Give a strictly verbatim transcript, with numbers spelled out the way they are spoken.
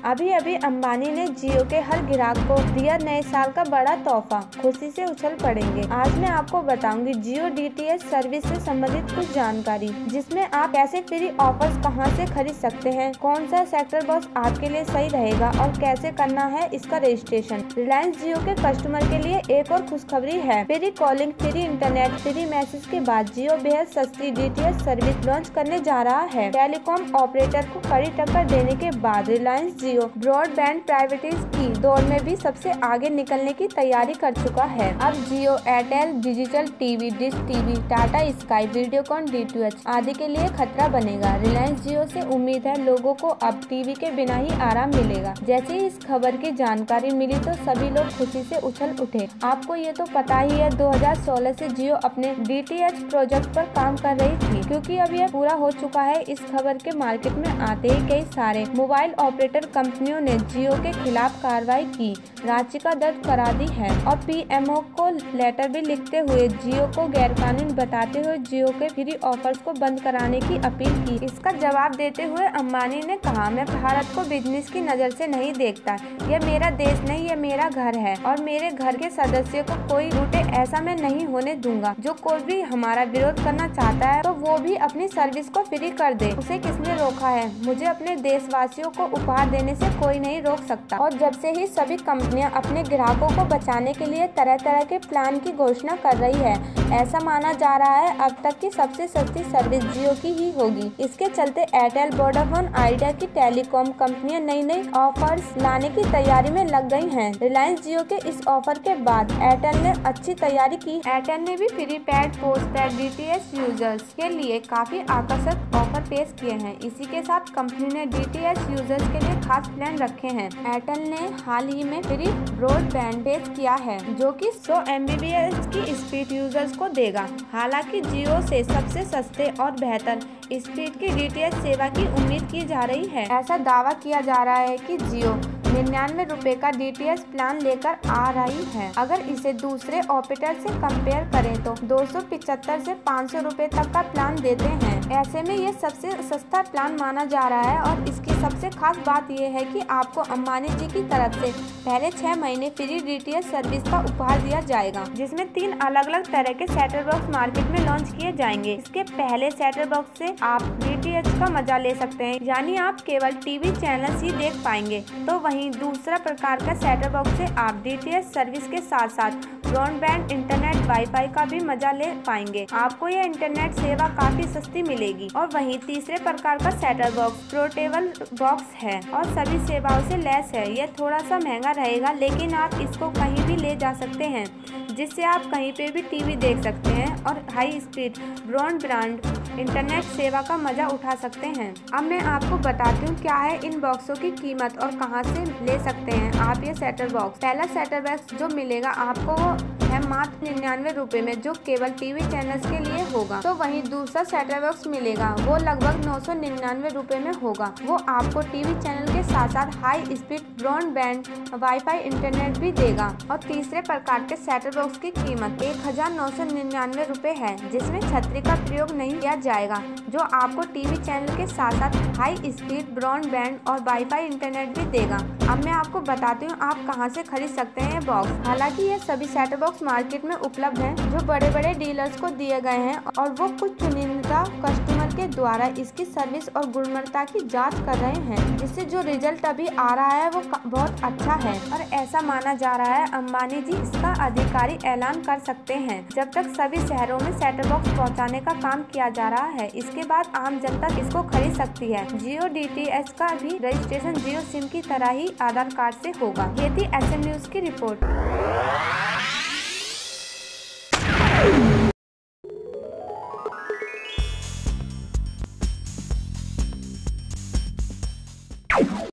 अभी अभी अंबानी ने जियो के हर ग्राहक को दिया नए साल का बड़ा तोहफा, खुशी से उछल पड़ेंगे। आज मैं आपको बताऊंगी Jio D T H service से संबंधित कुछ जानकारी, जिसमें आप कैसे फ्री ऑफर्स कहां से खरीद सकते हैं, कौन सा सेक्टर बॉक्स आपके लिए सही रहेगा और कैसे करना है इसका रजिस्ट्रेशन। रिलायंस जियो के कस्टमर के लिए एक और खुशखबरी है। Free calling, free internet, free message के बाद जियो बेहद सस्ती D T H service launch करने जा रहा है। टेलीकॉम ऑपरेटर को कड़ी टक्कर देने के बाद रिलायंस जियो ब्रॉडबैंड प्राइवेटाइज की दौड़ में भी सबसे आगे निकलने की तैयारी कर चुका है। अब Jio, Airtel, digital TV, Dish TV, Tata Sky, Videocon, D T H आदि के लिए खतरा बनेगा। रिलायंस जियो से उम्मीद है लोगों को अब टीवी के बिना ही आराम मिलेगा। जैसे ही इस खबर की जानकारी मिली तो सभी लोग खुशी से उछल उठे। आपको ये तो पता ही है दो हज़ार सोलह से जियो अपने डी टी एच प्रोजेक्ट पर काम कर रही थी, क्योंकि अब यह पूरा हो चुका है। इस खबर के मार्केट में आते ही कई सारे मोबाइल ऑपरेटर कंपनियों ने जियो के खिलाफ कार्रवाई की याचिका दर्ज करा दी है और पी एम ओ को लेटर भी लिखते हुए जियो को गैरकानूनी बताते हुए जियो के फ्री ऑफर्स को बंद कराने की अपील की। इसका जवाब देते हुए अंबानी ने कहा, मैं भारत को बिजनेस की नज़र से नहीं देखता, यह मेरा देश नहीं, यह मेरा घर है और मेरे घर के सदस्यों को कोई लूटे ऐसा मैं नहीं होने दूंगा। जो कोई भी हमारा विरोध करना चाहता है तो वो भी अपनी सर्विस को फ्री कर दे, उसे किसने रोका है। मुझे अपने देशवासियों को उपहार देने से कोई नहीं रोक सकता। और जब से ही सभी कंपनियां अपने ग्राहकों को बचाने के लिए तरह तरह के प्लान की घोषणा कर रही है। ऐसा माना जा रहा है अब तक की सबसे सस्ती सर्विस जियो की ही होगी। इसके चलते एयरटेल, वोडाफोन, आइडिया की टेलीकॉम कंपनियां नई नई ऑफर्स लाने की तैयारी में लग गई हैं। रिलायंस जियो के इस ऑफर के बाद एयरटेल ने अच्छी तैयारी की। एयरटेल ने भी prepaid, postpaid D T H users के लिए काफी आकर्षक ऑफर पेश किए हैं। इसी के साथ कंपनी ने डी टी एच यूजर्स के लिए खास प्लान रखे हैं। एयरटेल ने हाल ही में फ्री ब्रॉडबैंड पेश किया है, जो कि सौ एम बी पी एस की स्पीड यूजर्स को देगा। हालांकि जियो से सबसे सस्ते और बेहतर स्पीड की डी टी एच सेवा की उम्मीद की जा रही है। ऐसा दावा किया जा रहा है कि जियो निन्यानवे रुपए का डी टी एच प्लान लेकर आ रही है। अगर इसे दूसरे ऑपरेटर से कंपेयर करें तो दो सौ पिछहत्तर से पाँच सौ रुपए तक का प्लान देते हैं। ऐसे में ये सबसे सस्ता प्लान माना जा रहा है और इसकी सबसे खास बात यह है कि आपको अंबानी जी की तरफ से पहले छह महीने free D T H service का उपहार दिया जाएगा, जिसमें तीन अलग अलग तरह के सेटर बॉक्स मार्केट में लॉन्च किए जाएंगे। इसके पहले सेटर बॉक्स से आप डी टी एच का मजा ले सकते हैं, यानी आप केवल टीवी चैनल ही देख पाएंगे। तो वहीं दूसरा प्रकार का सेटर बॉक्स से आप डी टी एच सर्विस के साथ साथ ब्रॉडबैंड, इंटरनेट, वाईफाई का भी मजा ले पाएंगे। आपको यह इंटरनेट सेवा काफी सस्ती मिलेगी। और वहीं तीसरे प्रकार का सेटर बॉक्स पोर्टेबल बॉक्स है और सभी सेवाओं से लैस है। यह थोड़ा सा महंगा रहेगा, लेकिन आप इसको कहीं भी ले जा सकते हैं, जिससे आप कहीं पे भी टीवी देख सकते हैं और हाई स्पीड ब्रॉडबैंड इंटरनेट सेवा का मजा उठा सकते हैं। अब मैं आपको बताती हूँ क्या है इन बॉक्सों की कीमत और कहां से ले सकते हैं आप ये सेटर बॉक्स। पहला सेटर बॉक्स जो मिलेगा आपको वो है मात्र निन्यानवे रुपए में, जो केवल टीवी चैनल्स के लिए होगा। तो वहीं दूसरा सेटर बॉक्स मिलेगा वो लगभग नौ सौ निन्यानवे रुपए में होगा। वो आपको टीवी चैनल के साथ साथ high speed broadband, wifi, internet भी देगा। और तीसरे प्रकार के सेटर बॉक्स की कीमत एक हजार नौ सौ निन्यानवे रुपए है, जिसमें छतरी का प्रयोग नहीं किया जाएगा, जो आपको टीवी चैनल के साथ साथ हाई स्पीड ब्रॉडबैंड और वाईफाई इंटरनेट भी देगा। अब मैं आपको बताती हूँ आप कहाँ से खरीद सकते हैं ये बॉक्स। हालांकि ये सभी सेटर बॉक्स मार्केट में उपलब्ध हैं, जो बड़े बड़े डीलर्स को दिए गए हैं और वो कुछ चुनिंदा कस्टमर के द्वारा इसकी सर्विस और गुणवत्ता की जांच कर रहे हैं, जिससे जो रिजल्ट अभी आ रहा है वो बहुत अच्छा है। और ऐसा माना जा रहा है अंबानी जी इसका आधिकारिक ऐलान कर सकते हैं जब तक सभी शहरों में सेटर बॉक्स पहुंचाने का काम किया जा रहा है। इसके बाद आम जनता इसको खरीद सकती है। जियो डी टी एच का भी रजिस्ट्रेशन जियो सिम की तरह ही आधार कार्ड से होगा। ये थी एस एम न्यूज की रिपोर्ट।